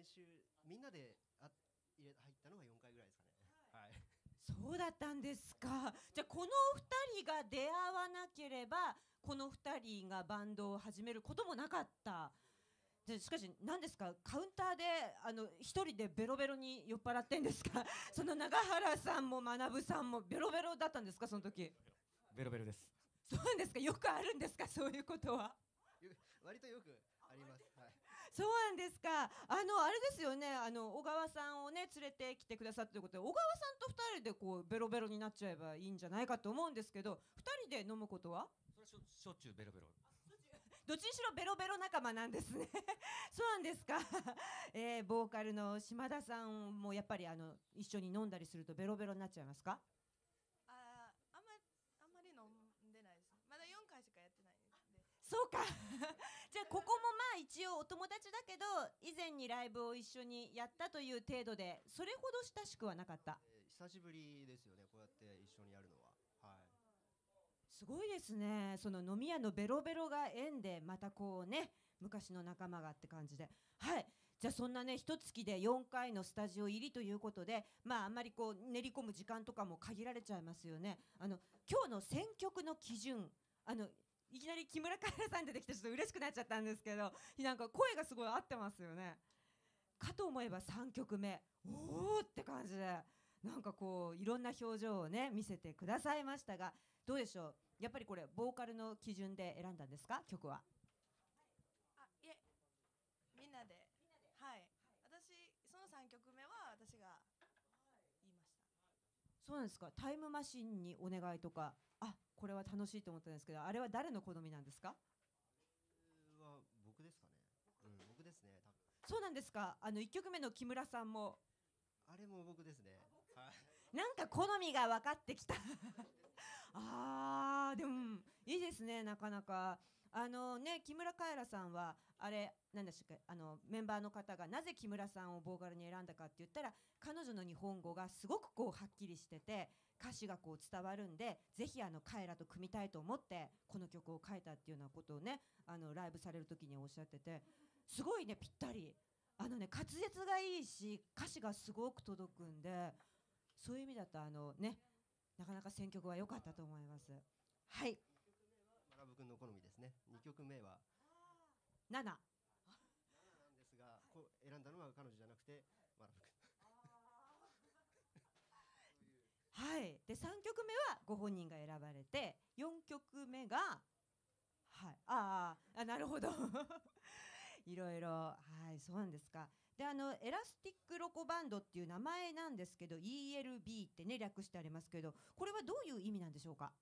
習みんなで入ったのが4回ぐらいですかね。はい。 そうだったんですか。じゃあこの2人が出会わなければこの2人がバンドを始めることもなかった。でしかし何ですか、カウンターで一人でベロベロに酔っ払ってんですか？その永原さんも学さんもベロベロだったんですか、その時？ ベロベロです。 そうなんですか。よくあるんですか、そういうことは？ 割とよくあります。はい。 そうなんですか。あれですよね、小川さんをね連れてきてくださったということで、小川さんと2人でこうベロベロになっちゃえばいいんじゃないかと思うんですけど、2人で飲むことは？ それしょっちゅうベロベロ。 どっちにしろベロベロ仲間なんですね。そうなんですか。ボーカルの島田さんもやっぱり一緒に飲んだりするとベロベロになっちゃいますか？ あんまり飲んでないです。まだ4回しかやってないんで。 そうか。じゃあここもまあ一応お友達だけど以前にライブを一緒にやったという程度でそれほど親しくはなかった。 久しぶりですよね、こうやって一緒にやるのは。はい。 すごいですね。その飲み屋のベロベロが縁でまたこうね昔の仲間がって感じで、はい。じゃあそんなね一月で4回のスタジオ入りということで、まああんまりこう練り込む時間とかも限られちゃいますよね。今日の選曲の基準、いきなり木村カエラさん出てきてちょっと嬉しくなっちゃったんですけど、なんか声がすごい合ってますよね。かと思えば3曲目、おーって感じでなんかこういろんな表情をね見せてくださいましたが、どうでしょう。やっぱりこれボーカルの基準で選んだんですか、曲は？ いえ、みんなで。はい。私その3曲目は私が言いました。 そうなんですか。タイムマシンにお願いとか、これは楽しいと思ったんですけど、あれは誰の好みなんですか？ は僕ですかね。僕ですね。多分。 そうなんですか。1曲目の木村さんもあれも僕ですね。はい。 なんか好みが分かってきた。でもいいですね、なかなか。木村カエラさんはあれ何でしたっけ、メンバーの方がなぜ木村さんをボーカルに選んだかって言ったら、彼女の日本語がすごくこうはっきりしてて歌詞がこう伝わるんで、ぜひカエラと組みたいと思ってこの曲を書いたっていうようなことをねライブされる時におっしゃってて、すごいねぴったり。滑舌がいいし歌詞がすごく届くんで、そういう意味だとなかなか選曲は良かったと思います。はい。 学君の好みですね。2曲目は 7 なんですが、選んだのは彼女じゃなくて学君。 はい。で3曲目はご本人が選ばれて、4曲目がはい、なるほど。いろいろ、はい、そうなんですか。でエラスティックロコバンドっていう名前なんですけど ELB ってね略してありますけど、これはどういう意味なんでしょうか？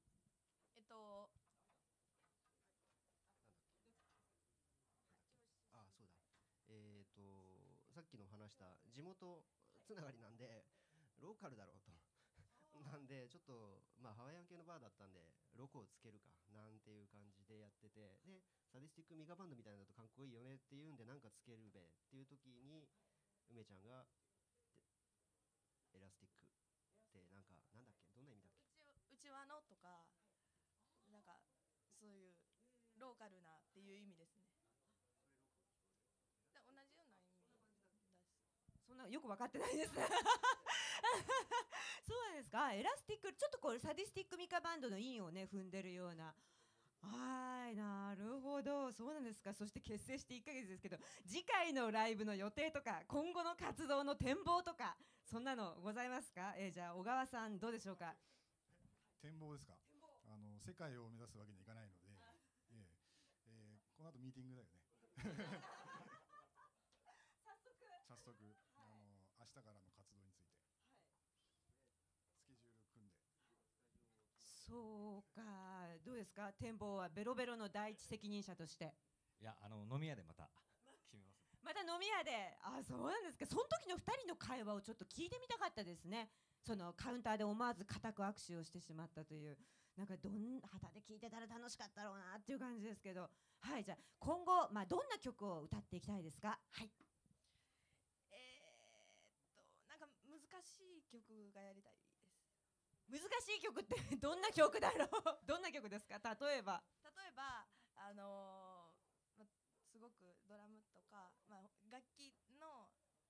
そうだ。さっきの話した地元つながりなんでローカルだろうと。なんでちょっとハワイアン系のバーだったんでロコをつけるかなんていう感じでやってて、でサディスティックミカバンドみたいなのだとかっこいいよねっていうんでなんかつけるべっていう時に梅ちゃんがエラスティックってなんだっけ、どんな意味だっけ？ うちわのとかなんかそういうローカルなっていう意味ですね。同じような意味だし。 そんなよく分かってないです。そうなんですか。エラスティック、ちょっとこうサディスティックミカバンドの韻をね踏んでるような。はい、なるほど、そうなんですか。そして結成して1ヶ月ですけど、次回のライブの予定とか今後の活動の展望とかそんなのございますか？じゃあ小川さんどうでしょうか？ 展望ですか。世界を目指すわけにはいかないので、この後ミーティングだよね。早速明日からの活動について、スケジュール組んで。 そうか、どうですか展望は？ベロベロの第一責任者として。 いや飲み屋でまた決めます。 また飲み屋で。そうなんですか。その時の2人の会話をちょっと聞いてみたかったですね。そのカウンターで思わず固く握手をしてしまったという、なんか旗で聞いてたら楽しかったろうなっていう感じですけど、はい。じゃあ今後どんな曲を歌っていきたいですか？はい。 なんか難しい曲がやりたいです。 難しい曲ってどんな曲だろう？どんな曲ですか？例えばすごくドラムとか、楽器の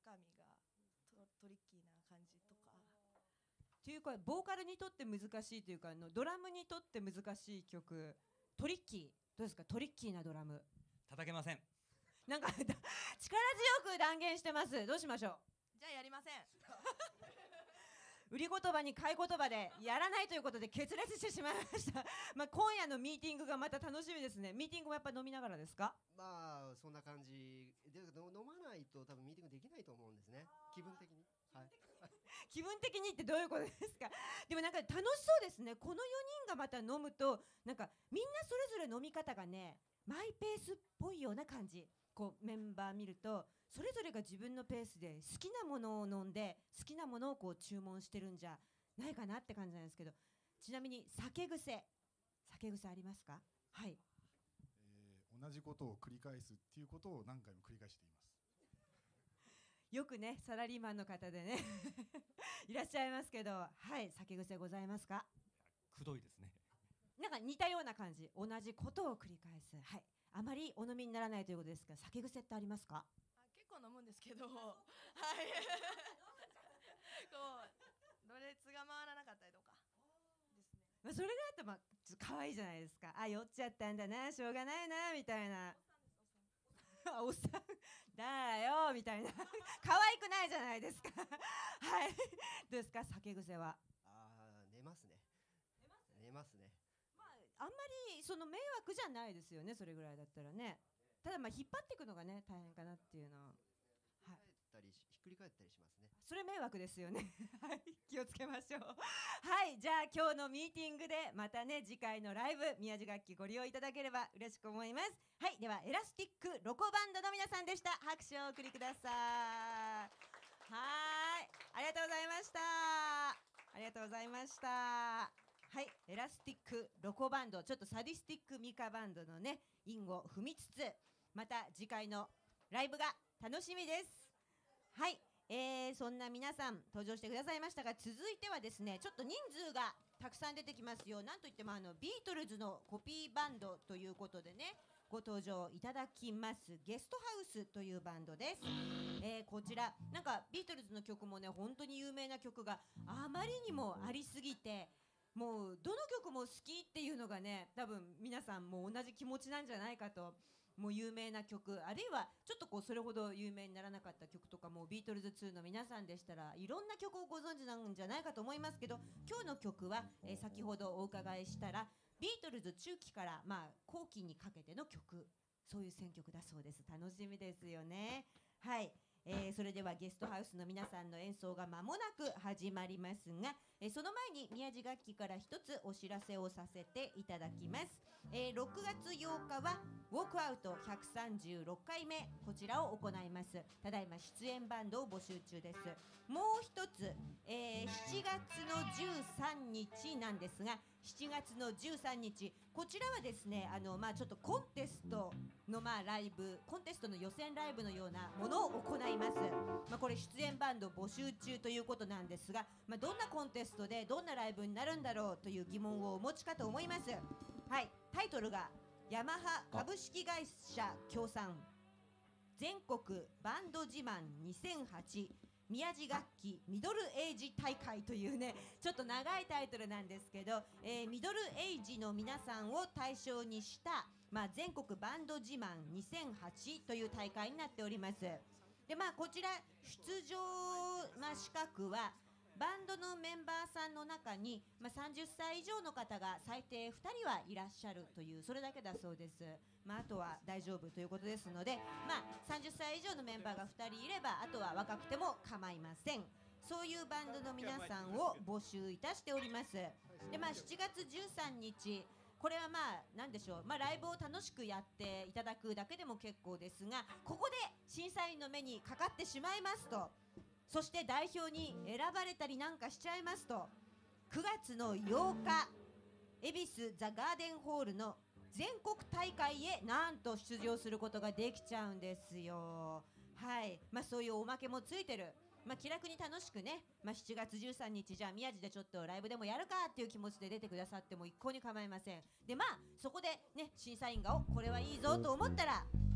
中身がトリッキーな感じとか。 というかボーカルにとって難しいというかドラムにとって難しい曲、トリッキー、どうですか、トリッキーなドラム。 叩けません。 なんか力強く断言してます。どうしましょう。 じゃあやりません。 売り言葉に買い言葉でやらないということで決裂してしまいました。まあ今夜のミーティングがまた楽しみですね。ミーティングもやっぱ飲みながらですか？ まあそんな感じで飲まないと多分ミーティングできないと思うんですね、気分的に。はい、 気分的にってどういうことですか？でもなんか楽しそうですね。この4人がまた飲むとなんかみんなそれぞれ飲み方がねマイペースっぽいような感じ。こうメンバー見るとそれぞれが自分のペースで好きなものを飲んで好きなものをこう注文してるんじゃないかなって感じなんですけど、ちなみに酒癖ありますか？はい、 同じことを繰り返すっていうことを何回も繰り返しています。 よくねサラリーマンの方でねいらっしゃいますけど、はい、酒癖ございますか？ くどいですね。 なんか似たような感じ、同じことを繰り返す。はい、あまりお飲みにならないということですが、酒癖ってありますか？ 結構飲むんですけど、はい。こうろれつが回らなかったりとかですね。 まあそれがあったらまあちょっと可愛いじゃないですか。あ、酔っちゃったんだな、しょうがないなみたいな。おっさんだよみたいな可愛くないじゃないですかはい、どうですか酒癖は？ 寝ますね。寝ますね。 まああんまりその迷惑じゃないですよね、それぐらいだったらね。ただまあ引っ張っていくのがね大変かなっていうのは、はい、 ひっくり返ったりしますね。 それ迷惑ですよねはい気をつけましょうはい、じゃあ今日のミーティングでまたね次回のライブ宮地楽器ご利用いただければ嬉しく思います。はい、ではエラスティックロコバンドの皆さんでした。拍手をお送りください。はい、ありがとうございました。ありがとうございました。はい、エラスティックロコバンド、ちょっとサディスティックミカバンドのね韻を踏みつつ、また次回のライブが楽しみです。はい、そんな皆さん登場してくださいましたが、続いてはですねちょっと人数がたくさん出てきますよ。なんといってもビートルズのコピーバンドということでねご登場いただきますゲストハウスというバンドです。こちらなんかビートルズの曲もね本当に有名な曲があまりにもありすぎて、もうどの曲も好きっていうのがね多分皆さんも同じ気持ちなんじゃないかと。もう有名な曲、あるいはちょっとこうそれほど有名にならなかった曲とかもビートルズ2の皆さんでしたらいろんな曲をご存知なんじゃないかと思いますけど、今日の曲は、先ほどお伺いしたらビートルズ中期からまあ後期にかけての曲、そういう選曲だそうです。楽しみですよね。はい、それではゲストハウスの皆さんの演奏が間もなく始まりますが、その前に宮地楽器から一つお知らせをさせていただきます。6月8日はウォークアウト136回目、こちらを行います。ただいま出演バンドを募集中です。もう一つ、7月の13日なんですが、7月の13日こちらはですねまあちょっとコンテストのまあライブ、コンテストの予選ライブのようなものを行います。まあこれ出演バンド募集中ということなんですが、まあどんなコンテストでどんなライブになるんだろうという疑問をお持ちかと思います。はい、タイトルがヤマハ株式会社協賛全国バンド自慢2008宮地楽器ミドルエイジ大会というねちょっと長いタイトルなんですけど、ミドルエイジの皆さんを対象にした、まあ、全国バンド自慢2008という大会になっております。でまあこちら出場、まあ、資格はバンドのメンバーさんの中に、まあ、30歳以上の方が最低2人はいらっしゃるというそれだけだそうです。まあ、あとは大丈夫ということですので、まあ、30歳以上のメンバーが2人いればあとは若くても構いません。そういうバンドの皆さんを募集いたしております。で、まあ、7月13日これはまあ何でしょう、まあ、ライブを楽しくやっていただくだけでも結構ですが、ここで審査員の目にかかってしまいますと、そして代表に選ばれたりなんかしちゃいますと、9月の8日恵比寿ザ・ガーデンホールの全国大会へなんと出場することができちゃうんですよ。はい、まあ、そういうおまけもついてる、まあ、気楽に楽しくね、まあ、7月13日じゃあ宮地でちょっとライブでもやるかっていう気持ちで出てくださっても一向に構いません。でまあそこでね審査員がこれはいいぞと思ったら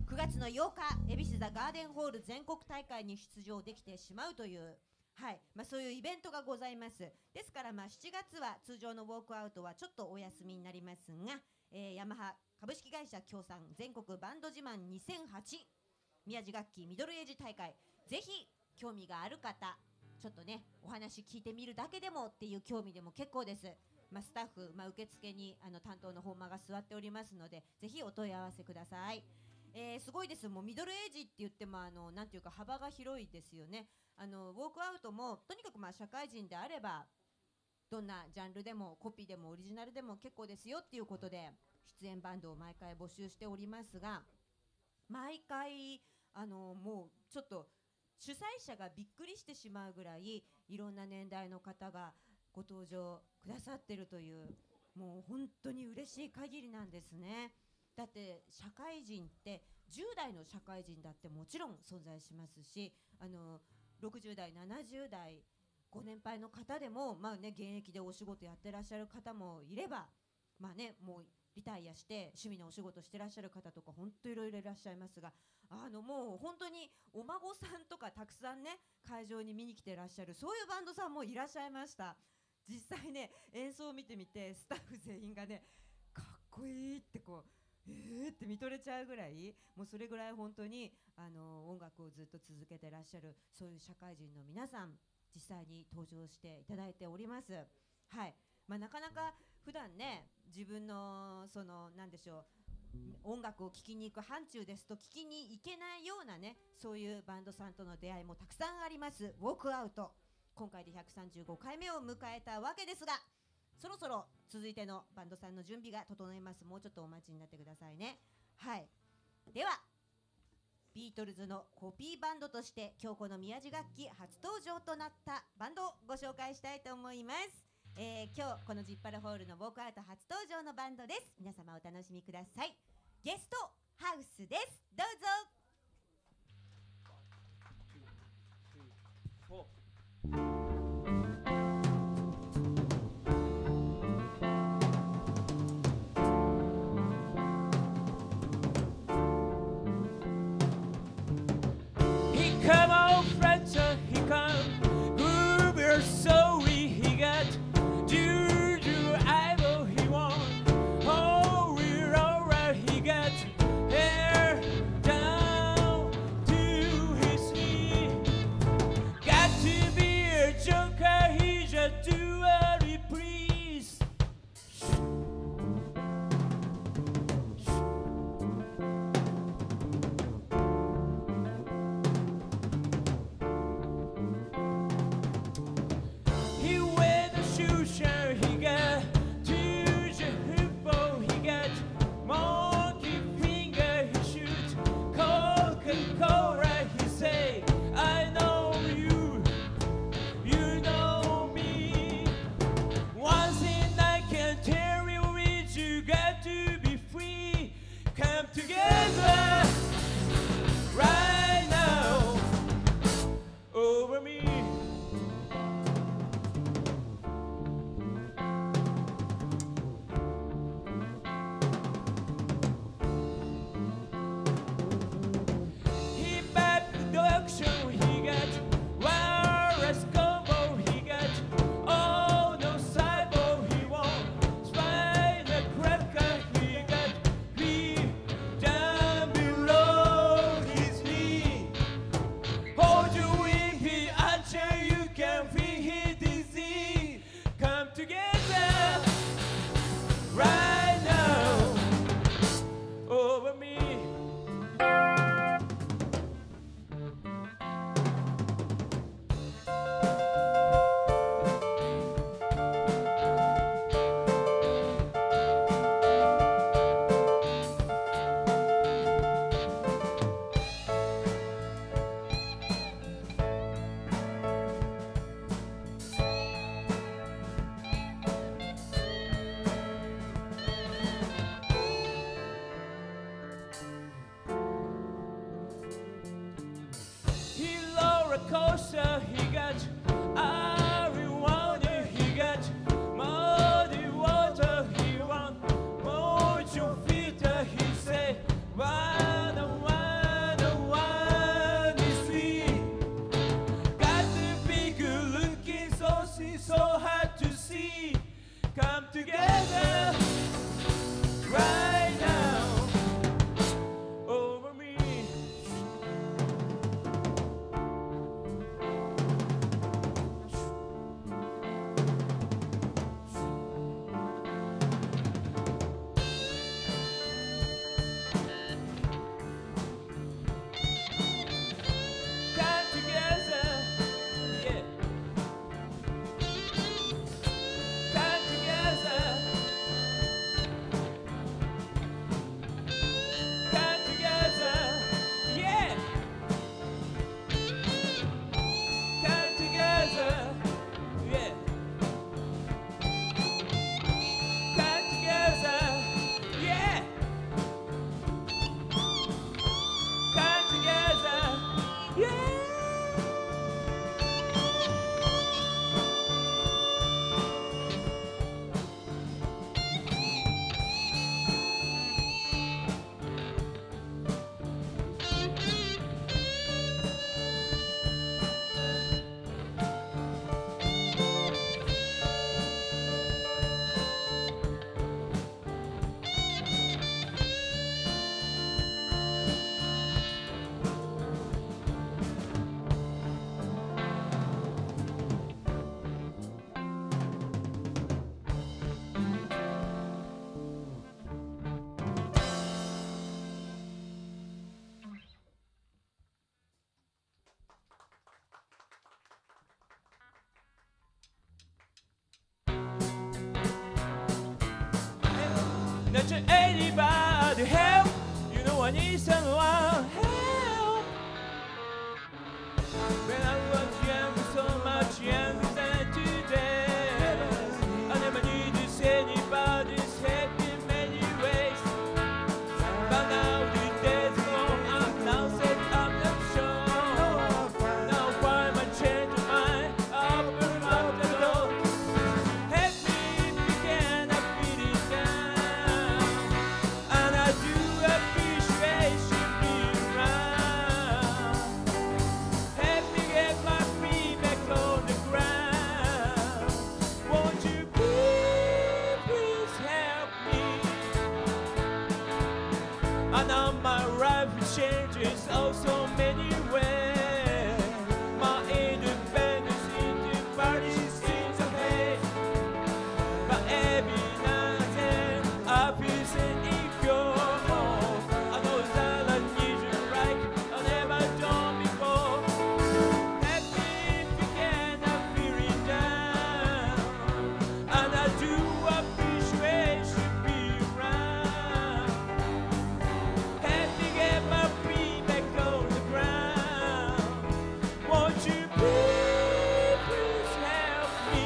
9月の8日恵比寿ザガーデンホール全国大会に出場できてしまうという、そういうイベントがございます。ですから7月は通常のウォークアウトはちょっとお休みになりますが、ヤマハ株式会社協賛全国バンド自慢2008宮地楽器ミドルエイジ大会、ぜひ興味がある方、ちょっとねお話聞いてみるだけでもっていう興味でも結構です。スタッフ、受付に担当の本間が座っておりますので、ぜひお問い合わせください。すごいです。もうミドルエイジって言ってもなんていうか幅が広いですよね。ウォークアウトもとにかく社会人であればどんなジャンルでもコピーでもオリジナルでも結構ですよっていうことで出演バンドを毎回募集しておりますが、毎回もうちょっと主催者がびっくりしてしまうぐらいいろんな年代の方がご登場くださってるという、もう本当に嬉しい限りなんですね。だって社会人って10代の社会人だってもちろん存在しますし、60代70代ご年配の方でも現役でお仕事やってらっしゃる方もいれば、もうリタイアして趣味のお仕事してらっしゃる方とか本当いろいろいらっしゃいますが、もう本当にお孫さんとかたくさんね会場に見に来てらっしゃる、そういうバンドさんもいらっしゃいました。実際ね演奏を見てみてスタッフ全員がねかっこいいってって見とれちゃうぐらい、もうそれぐらい本当に音楽をずっと続けてらっしゃる、そういう社会人の皆さん実際に登場していただいております。なかなか普段ね自分のなんでしょう、音楽を聴きに行く範疇ですと聴きに行けないようなね、そういうバンドさんとの出会いもたくさんあります。ウォークアウト今回で135回目を迎えたわけですが、そろそろ続いてのバンドさんの準備が整います。もうちょっとお待ちになってくださいね。ではビートルズのコピーバンドとして今日この宮地楽器初登場となったバンドをご紹介したいと思います。今日このジッパルホールのウォークアウト初登場のバンドです。皆様お楽しみください。ゲストハウスです。どうぞ。 Come on, friends, he come. Groove your soul, he got. Juju, idol, he won. Oh, we're alright, he got. Hair down to his knee. Got to be a joker, he just do what he please. Together right now over me. He bad production, he got wireless combo, he got all no cyber, he won't spider cracker, he got down below his knee. Hold your wing here until you can feel his disease. Come together right now over me. He lower coaster, he got everyone, he got muddy water, he want motion filter, he say, why the one to anybody help. You know I need someone help. When I was young, so much younger than today, I never needed anybody's help in many ways. But now the days gone, I'm now set, I'm not sure. Now why am I changing my open up the door? Help me if you can, I feel it down. And I do appreciate you being around. Help me get my feet back on the ground. Won't you please help me? I know my life changes oh so many ways. My independence in the body seems ahead. But every now and then I feel insecure. I know that I need you right. I never done before. Help me if you can, I'm feeling down. And I do appreciate you being around. Help me get my feet back on the ground. Won't you please help me?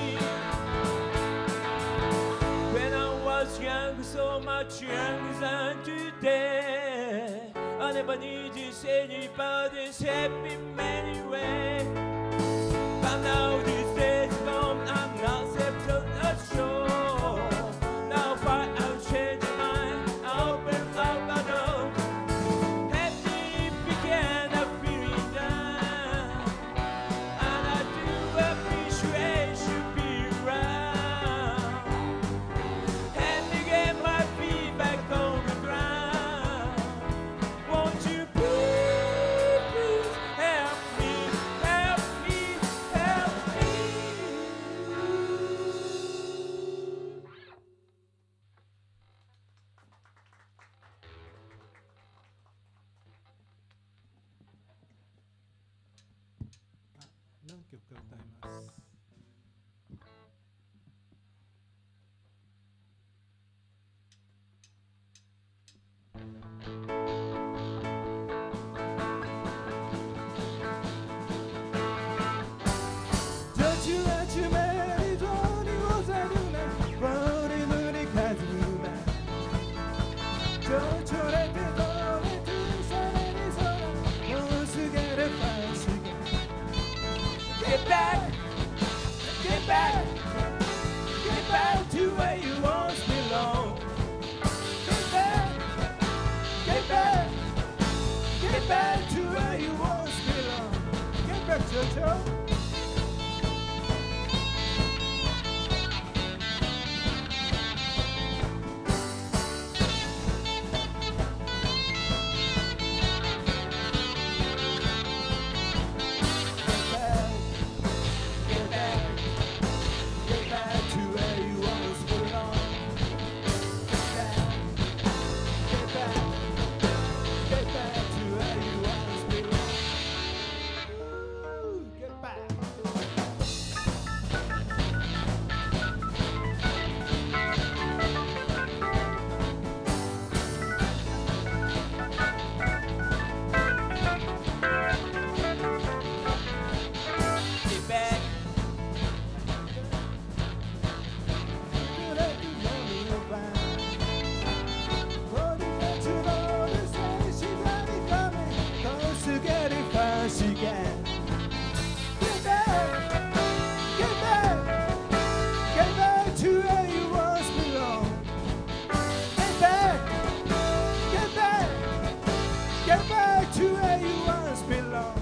When I was young, so much younger than today, I never needed anybody's help in many ways. But now these days gone, I'm not sure. Now why I'm changing mine, I'll open up my door. Help me if you can, I'm feeling down. And I do appreciate you being around. Help me get my feet back on the ground. Won't you please help me, help me, help me? 何曲か歌います。 Get back, get back, get back to where you once belong. Get back, get back, get back to where you once belong. Get back, Jojo. Get back, get back to where you once belong. Get back, get back to where you once belong. Ooh, get back. Get back. Get back to where you once belong.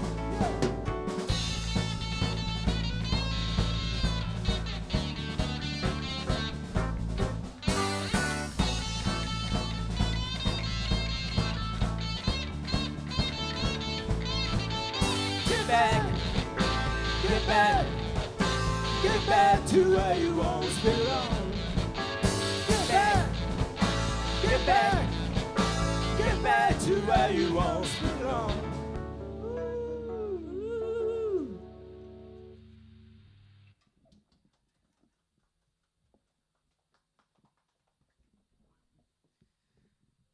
Get back, get back, get back to where you once belong. Get back, get back, get back to where you once belong. Ooh.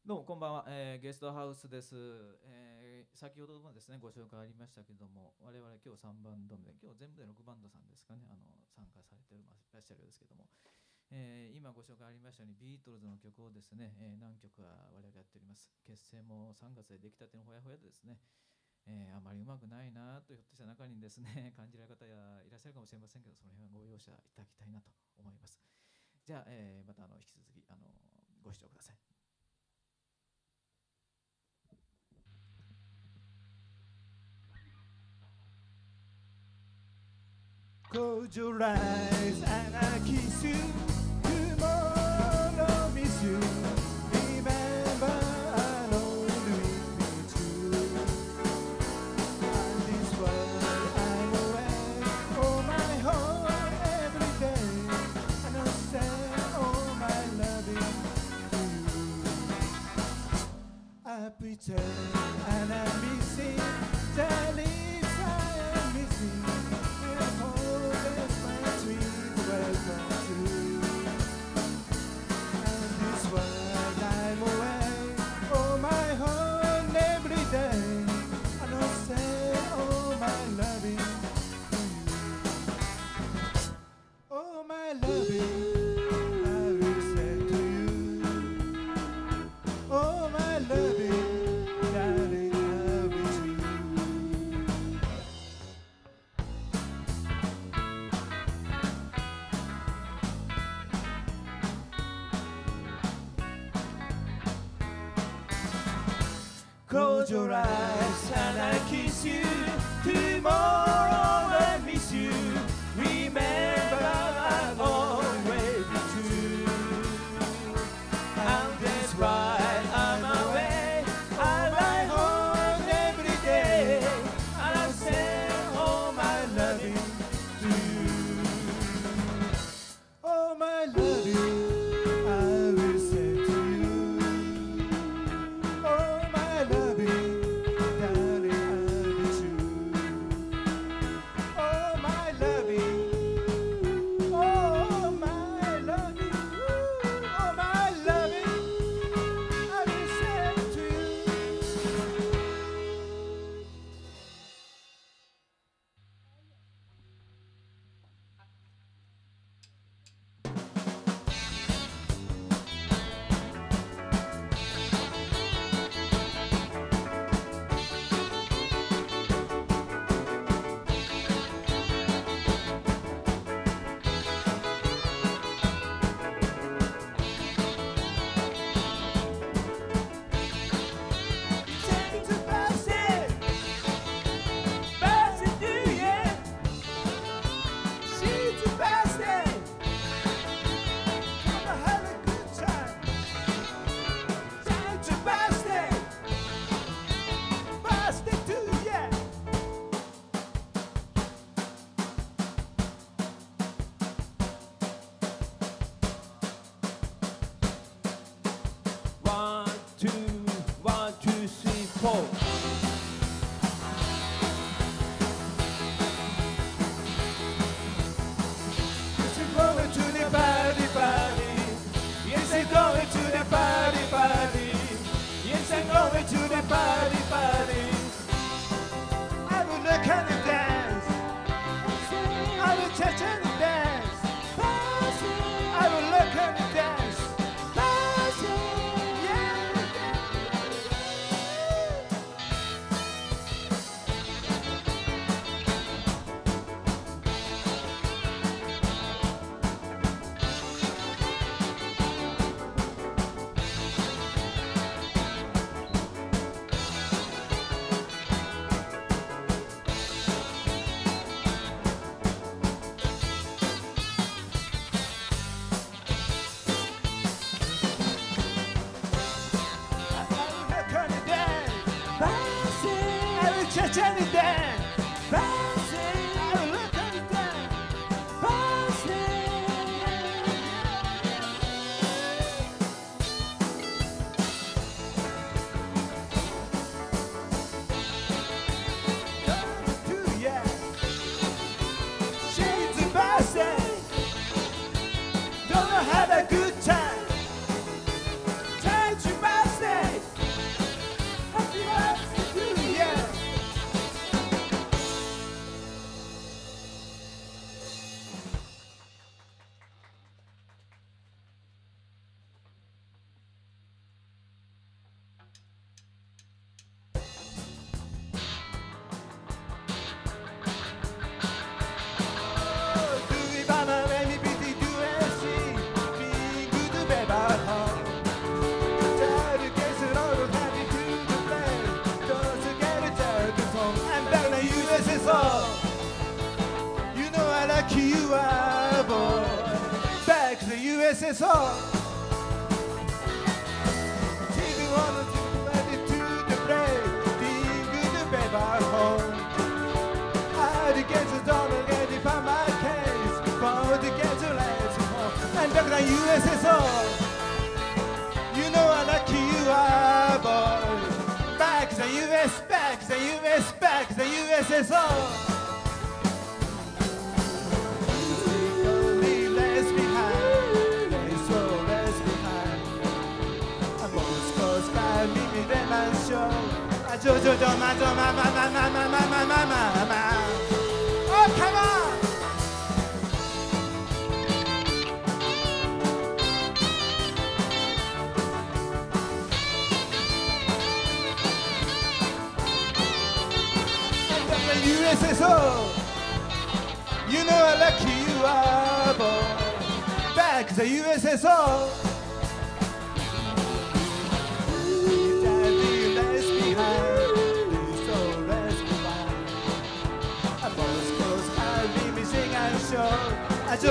どうもこんばんは、ゲストハウスです、先ほどもですねご紹介ありましたけども、我々今日3バンド目で、今日全部で6バンドさんですかね、参加されていらっしゃるようですけども、今ご紹介ありましたようにビートルズの曲をですね、何曲か我々やっております。結成も3月でできたてのほやほやでですね、あまりうまくないなとひょっとした中にですね感じられる方やいらっしゃるかもしれませんけど、その辺はご容赦いただきたいなと思います。じゃあ、また引き続きご視聴ください。 Close your eyes and I kiss you. Tomorrow miss you. Remember I'll only be true. And this world I'm away. Oh my heart every day. And I'll send all my loving to you. I pretend and I'm missing the lips I am missing. Close your eyes and I kiss you. Tomorrow I miss you. Remember I'll always be true. And that's right, I'm away. I ride home every day. And I'll send all my loving to you. All my loving I will send to you. All my loving, darling, I'll be true. All my loving, all my loving, all my loving, I will send to you. 1, 2, 1, 2, 3, 4. Yes, I'm going to the party, party. Yes, I'm going to the party, party. Yes, I'm going to the party, party. I will look at the dance. I will touch and dance. I will look at the dance. Jenny Dan, bouncing, I look at it down, bouncing. Do ya? She's a bouncing, don't know how to good time. Time to bouncing. USSR. Children wanna be ready to the play, being good to baby home. I get the dollar, get it by my case, for to get the last home. And back to USSR. You know how lucky you are, boy. Back the US, back the US, back the USSR. Only left behind, they so left behind. I'm Moscow sky, meet me there, man, show. I do, ma. Oh, come on! USSR, you know how lucky you are, boy. Back the USSR. Daddy left behind, this all left behind. A boss goes, I'll be missing and show. I do,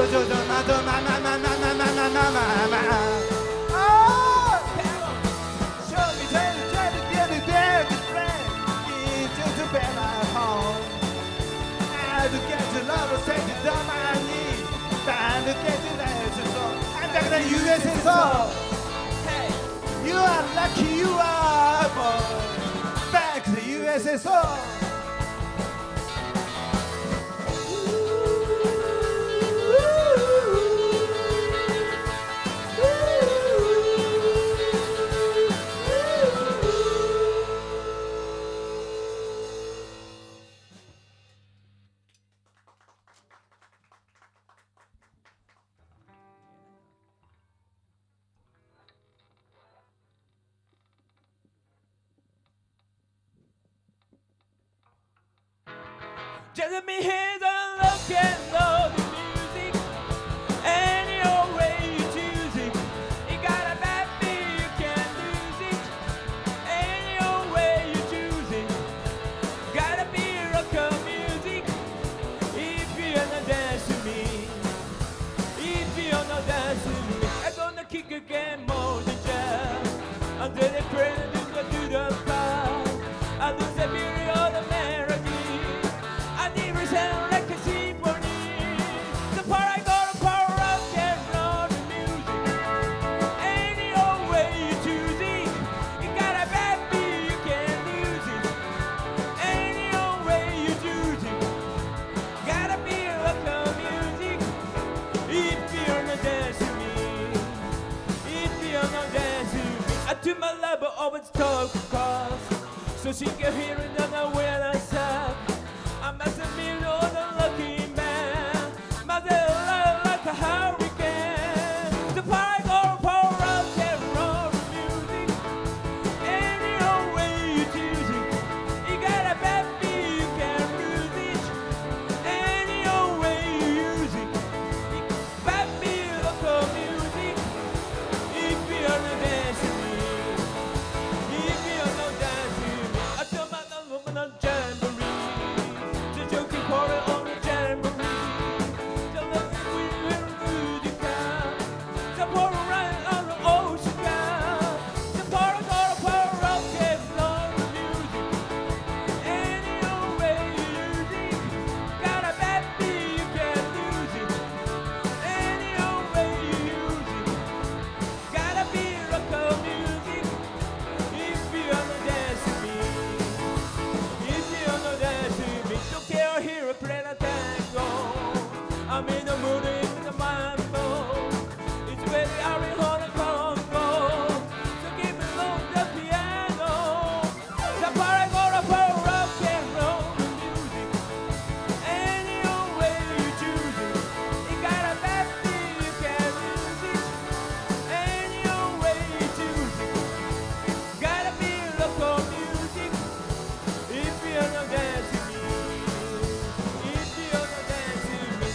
ma. Oh! Show me, try to get it there, good friend. Into the bed at home. To get to love, take it down my knee. Time to get to USSR. And back to USSR. Hey, you are lucky you are, boy. Back to USSR. Just let me hear the look and all the music. Any old way you choose it. You got a bad beat, you can't lose it. Any old way you choose it. Gotta be rock music. If you're not dance to me. If you're not dance to me. I'm gonna kick again more than jazz. Until the credit is go to the bar. I lose the beauty of the melody. Sound like a symphony. The part I got a power rock and roll the music. Any old way you choose it. You got a bad beat, you can't lose it. Any old way you choose it. Gotta be like the music. If you're not dancing me. If you're not dancing me. I do my lover always talk fast, so she can hear it on the way I stop. I must admit all the lucky man. Mother love like a hurricane. The part or power rock and roll music. Any old way you choose it. You got a bad beat, you can't lose it. Any old way you use it. Bad beat local music. If you're not dancing me. If you're not dancing me. I tell my woman on jamboree. Pour it on the jamboree. The love we will lose the count. The pour right on the ocean count. The pour rock and roll music. Any old way you use it. Got a bad beat, you can't lose it. Any old way you use it. Gotta be local music. If you're not dancing me. If you're not dancing me. Don't care here, play the tango. I'm in the mood, in the mambo. It's very hurry on the Congo. So give me on the piano. The paragora for rock and roll music. Any old way you choose it. You got a bad beat, you can't lose it. Any old way you choose it. Gotta be local music. If you're not dancing me. If you're not dancing me.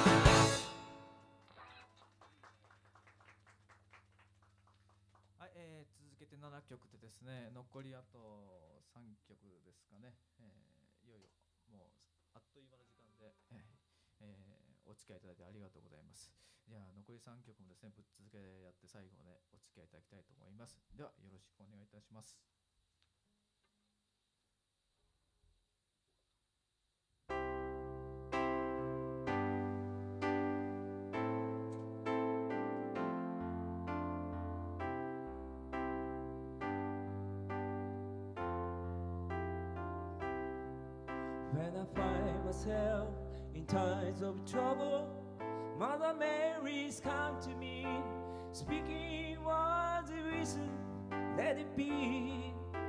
はい、続けて7曲でですね、残りあと3曲ですかね、いよいよもうあっという間の時間で、終お付き合いいただいてありがとうございます。じゃあ残り3曲もですねぶっ続けやって最後までお付き合いいただきたいと思います。ではよろしくお願いいたします。 When I find myself in times of trouble, Mother Mary's come to me, speaking words of wisdom, let it be.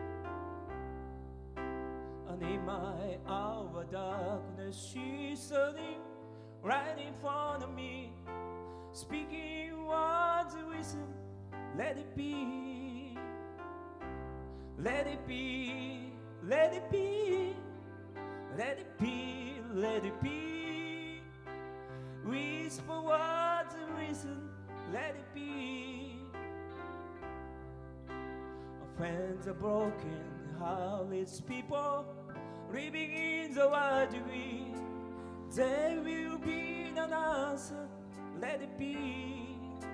And in my hour darkness, she's standing right in front of me, speaking words of wisdom, let it be. Let it be, let it be. Let it be, let it be. Whisper words of reason, let it be. Our friends are broken, heartless people living in the world we. There will be an answer, let it be.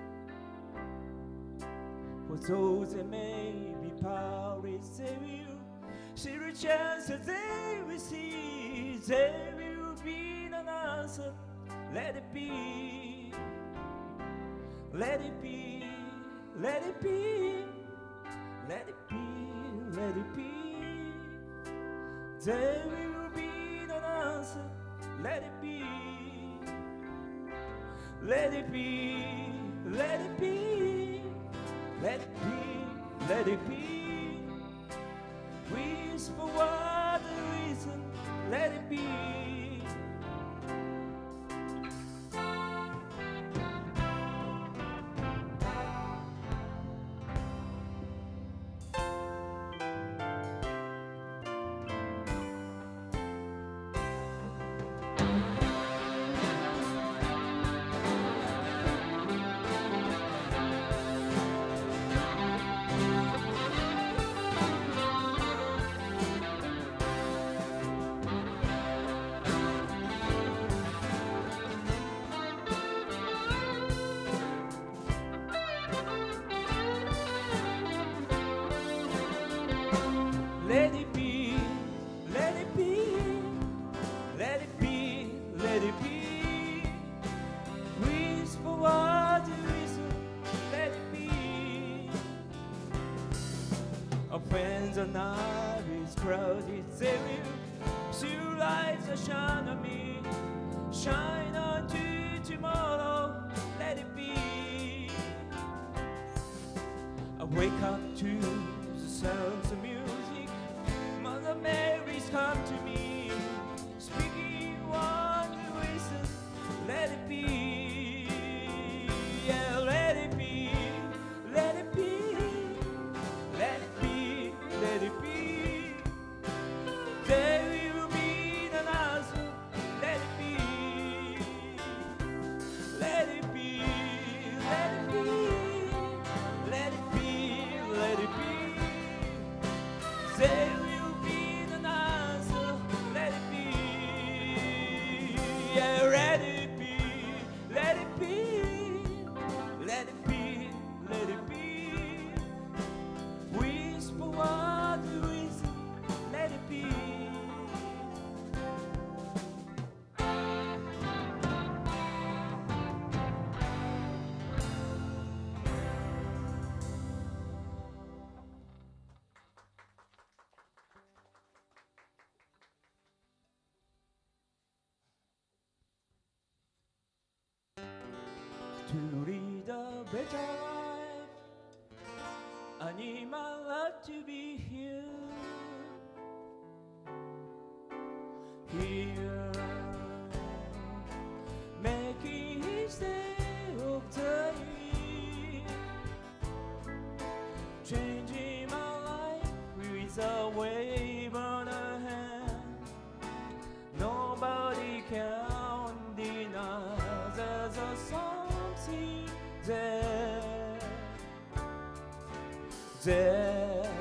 For those that may be powerless, they will see the chance that they will see. There will be an answer, let it be. Let it be, let it be. Let it be, let it be. There will be an answer, let it be. Let it be, let it be. Let it be, let it be. Whisper what the reason, let it be. Let it be, let it be, let it be, let it be. Whisper what the reason, let it be. Our friends are not as crowded, they will see lights that shine on me, shine on to tomorrow, let it be. I wake up to the sounds of music. Mother Mary's come to me, speaking one reason, let it be. Yeah, let it be, let it be, let it be, let it be. There will be an answer, let it be. Let it be, let it be, let it be, let it be. There will be an answer, let it be. Yeah, let it be, let it be, let it be, let it be. Whisper what the reason, let it be. To lead a better life, I need my life to be here. Here, making each day of the year, changing my life with a wave on a hand. Nobody can deny there's a something there, there,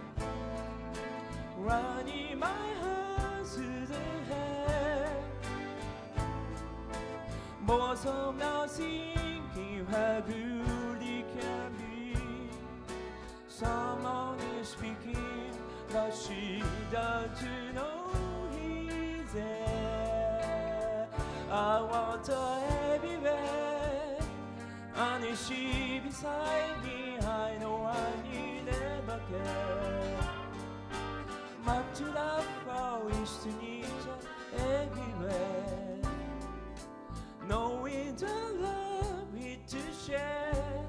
running my hands through the hair. more so now thinking how good it can be. Someone is speaking, but she doesn't know he's there. I want her everywhere, and if she beside me, I know I need never care. But to love her is to need her everywhere, knowing the love is to share.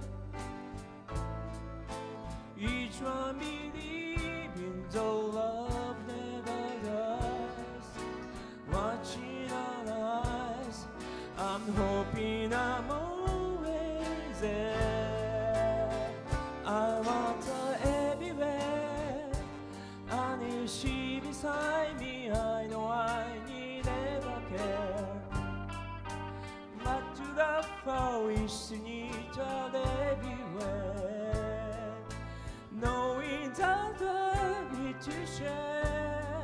Each one believing the love never does. Watching our eyes, I'm hoping I'm always there. I want her everywhere, and if she beside me, I know I need never care. But to the far is to need her everywhere, knowing that love is to share.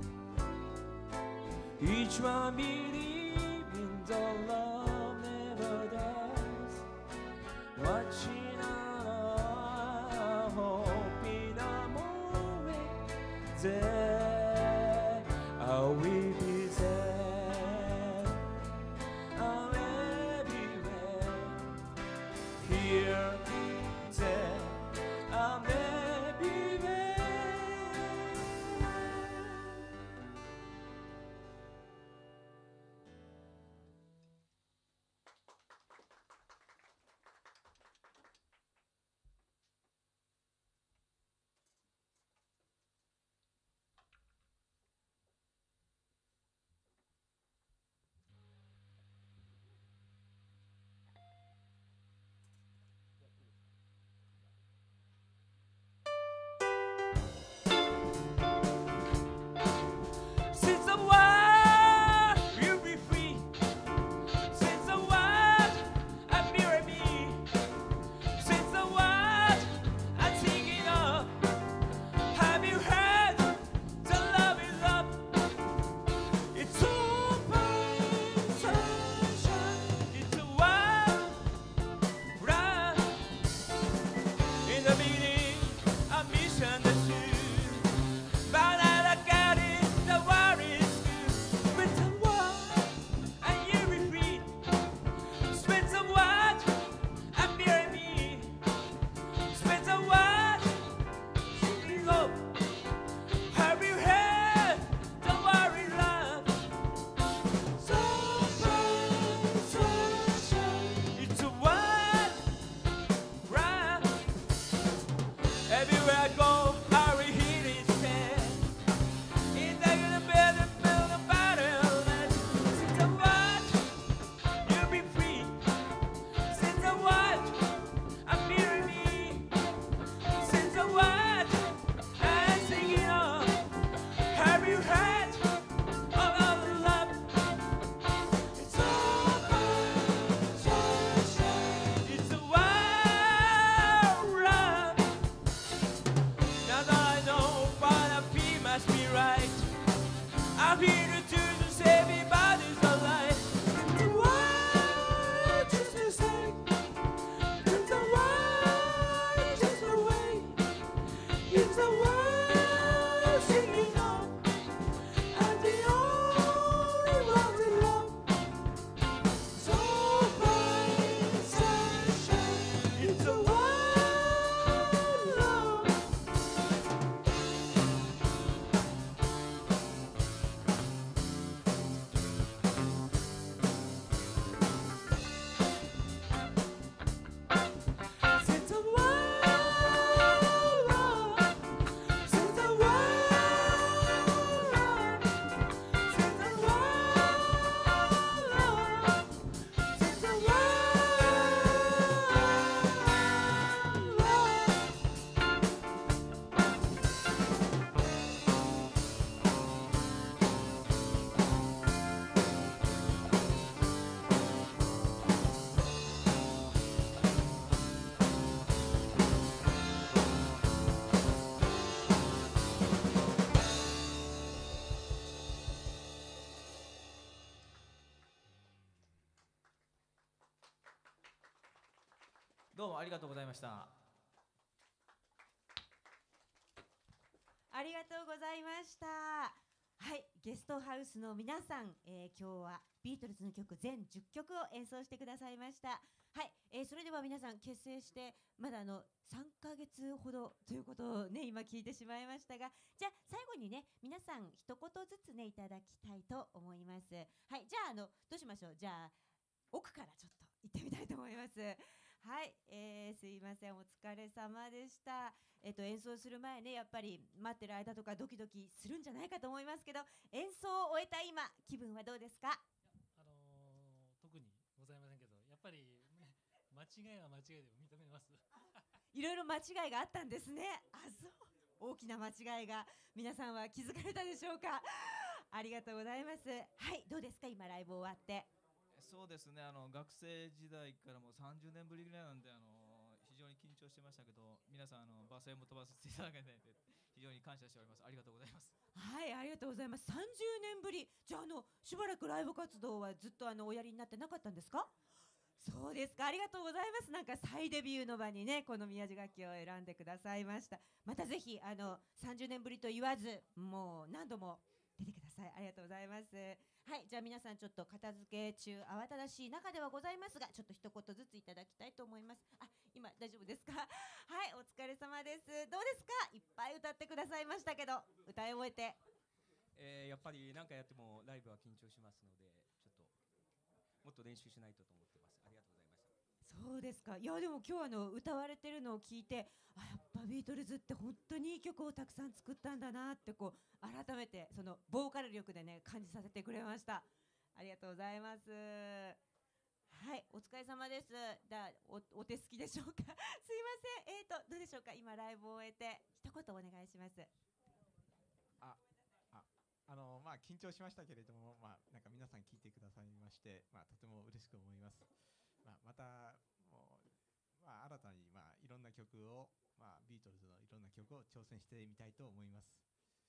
Each one believing the love never dies. Watching our hoping I'm always there. I will be there. I'm everywhere. Here, there, I'm everywhere. どうもありがとうございました。 ありがとうございました。はい、ゲストハウスの皆さん、今日はビートルズの曲全10曲を演奏してくださいました。はい、それでは皆さん結成してまだ3ヶ月ほどということをね今聞いてしまいましたが、じゃあ最後にね皆さん一言ずつねいただきたいと思います。はい、じゃあどうしましょう。じゃあ奥からちょっと行ってみたいと思います。はい、すいません、お疲れ様でした。演奏する前ねやっぱり待ってる間とかドキドキするんじゃないかと思いますけど、演奏を終えた今気分はどうですか？ 特にございませんけど、やっぱり、ね、間違いは間違いでも認めます。 いろいろ間違いがあったんですね。あ、そう。大きな間違いが皆さんは気づかれたでしょうか？ありがとうございます。はい、どうですか今ライブ終わって？ そうですね、学生時代からもう30年ぶりぐらいなんで、非常に緊張してましたけど、皆さん罵声も飛ばせていただけて非常に感謝しております。ありがとうございます。 はい、ありがとうございます。30年ぶり。じゃあしばらくライブ活動はずっとおやりになってなかったんですか？そうですか、ありがとうございます。なんか再デビューの場にねこの宮地楽器を選んでくださいました。またぜひ30年ぶりと言わずもう何度も出てください。ありがとうございます。はい、じゃあ皆さんちょっと片付け中慌ただしい中ではございますがちょっと一言ずついただきたいと思います。あ、今大丈夫ですか？はい、お疲れ様です。どうですか？いっぱい歌ってくださいましたけど歌い終えて。 やっぱり何回やってもライブは緊張しますので、ちょっともっと練習しないとと思ってます。ありがとうございました。 そうですか。いやでも今日歌われてるのを聞いて、やっぱビートルズって本当にいい曲をたくさん作ったんだなって改めてそのボーカル力でね感じさせてくれました。ありがとうございます。はい、お疲れ様です。お手すきでしょうか？すいません。どうでしょうか？今ライブを終えて一言お願いします。 緊張しましたけれども、なんか皆さん聞いてくださいまして、とても嬉しく思います。また新たにいろんな曲を、ビートルズのいろんな曲を挑戦してみたいと思います。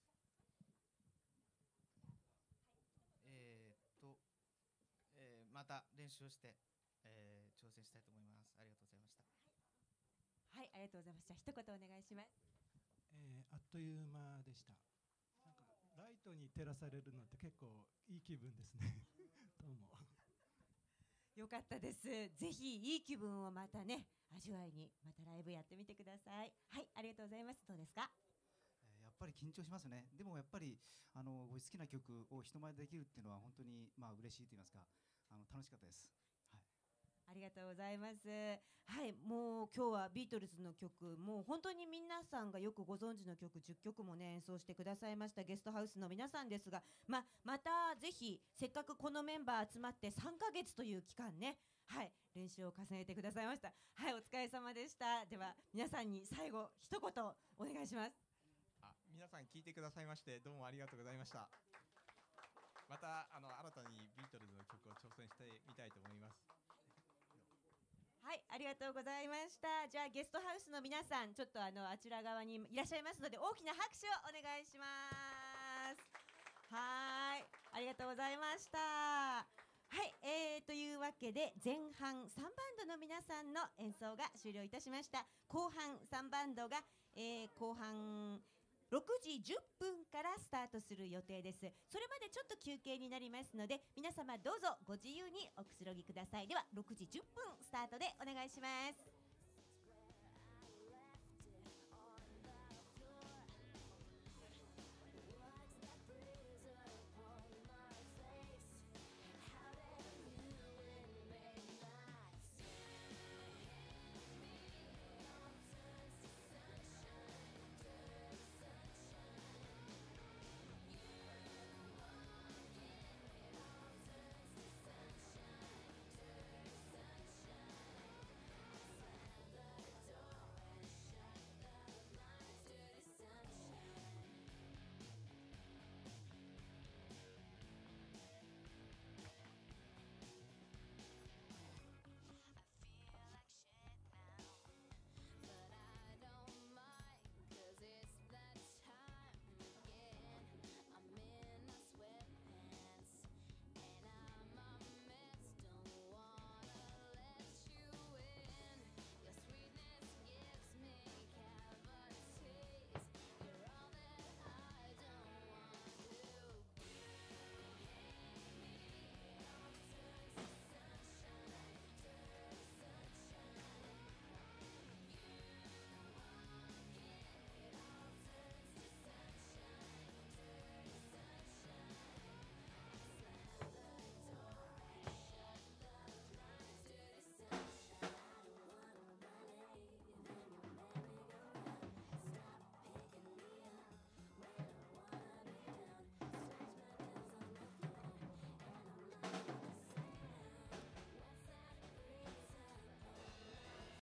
また練習をして、挑戦したいと思います。ありがとうございました。 はい、ありがとうございました。一言お願いします。 あっという間でした。なんかライトに照らされるのって結構いい気分ですね。どうも。 よかったです。ぜひいい気分をまたね味わいにまたライブやってみてください。はい、ありがとうございます。どうですか？ やっぱり緊張しますね。でもやっぱり好きな曲を人前でできるっていうのは本当に嬉しいと言いますか楽しかったです。はい。 ありがとうございます。はい、もう今日はビートルズの曲もう本当に皆さんがよくご存知の曲10曲もね演奏してくださいましたゲストハウスの皆さんですが、またぜひせっかくこのメンバー集まって3ヶ月という期間ね、はい、練習を重ねてくださいました。はい、お疲れ様でした。では皆さんに最後一言お願いします。 皆さん聞いてくださいましてどうもありがとうございました。また新たにビートルズの曲を挑戦してみたいと思います。 はい、ありがとうございました。じゃあゲストハウスの皆さんちょっとあちら側にいらっしゃいますので大きな拍手をお願いします。はい、ありがとうございました。はい、というわけで前半3バンドの皆さんの演奏が終了いたしました。後半3バンドが、後半6時10分からスタートする予定です。それまでちょっと休憩になりますので皆様どうぞご自由におくつろぎください。では6時10分スタートでお願いします。